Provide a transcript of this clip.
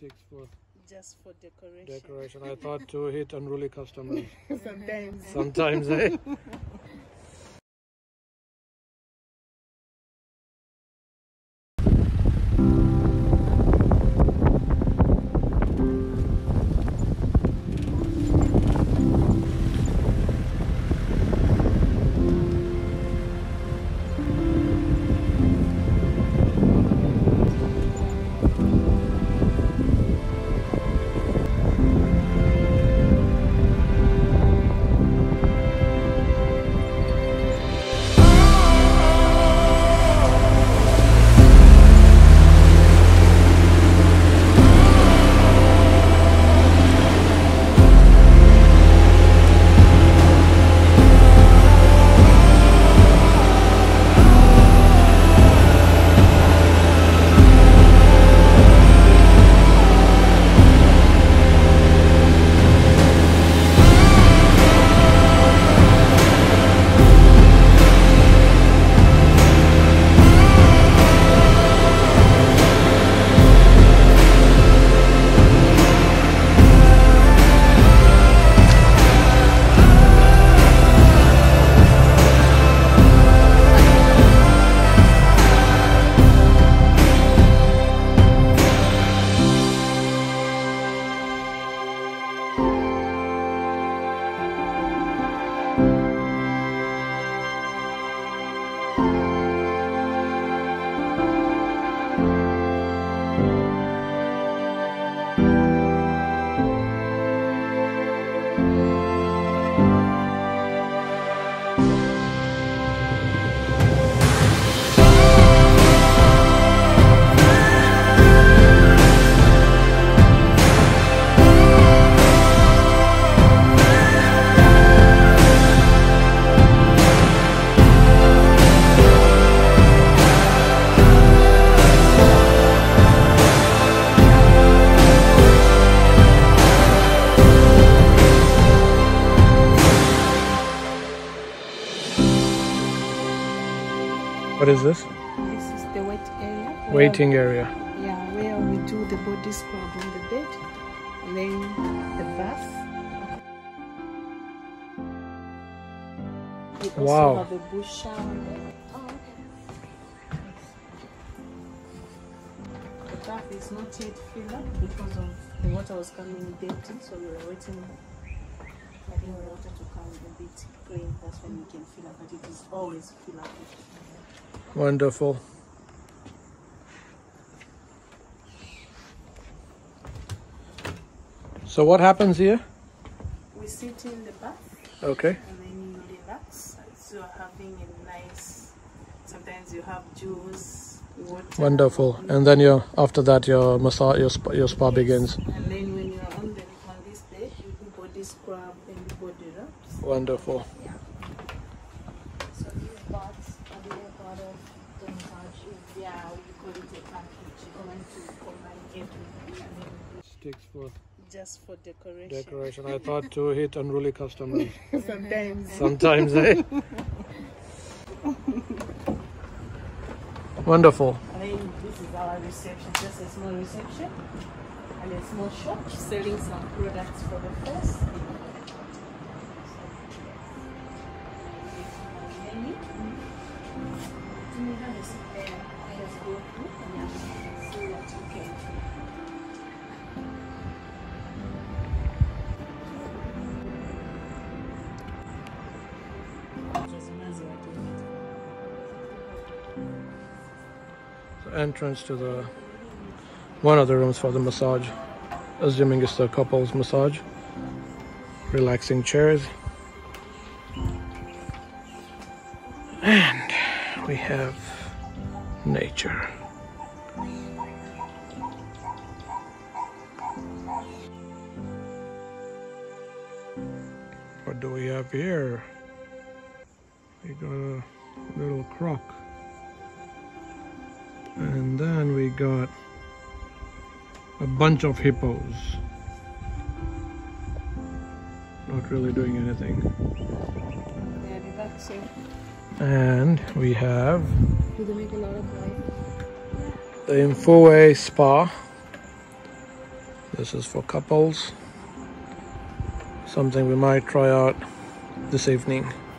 sticks for just for decoration. Decoration. I thought to hit unruly customers. Sometimes. Sometimes, eh? What is this? This is the wet area. Waiting area. Yeah, where we do the body scrub on the bed. And then the bath. We also Wow. have a bush shower there. Oh, okay. The bath is not yet filled up because of the water was coming dirty, so we were waiting for the water to come a bit clean. That's when we can fill up, but it is always fill up. Wonderful. So what happens here? We sit in the bath. Okay. And then you relax. So you're having a nice, sometimes you have juice, water. Wonderful. And then after that your massage, your spa begins. And then when you're on this bed, you do body scrub and do body rubs. Wonderful. Yeah. So these baths are the part of the massage. Yeah, we call it a package. You're going to combine everything. And then Sticks for just for decoration. decoration. I thought to hit unruly customers. Sometimes. Sometimes, eh? Wonderful. And then this is our reception, just a small reception and a small shop selling some products for the first. Entrance to the one of the rooms for the massage, assuming it's the couples massage. Relaxing chairs, and we have nature. What do we have here? We got a little croc. And then we got a bunch of hippos. Not really doing anything. Yeah, relaxing. And we have Do they make a lot of noise? the Mfuwe spa. This is for couples. Something we might try out this evening.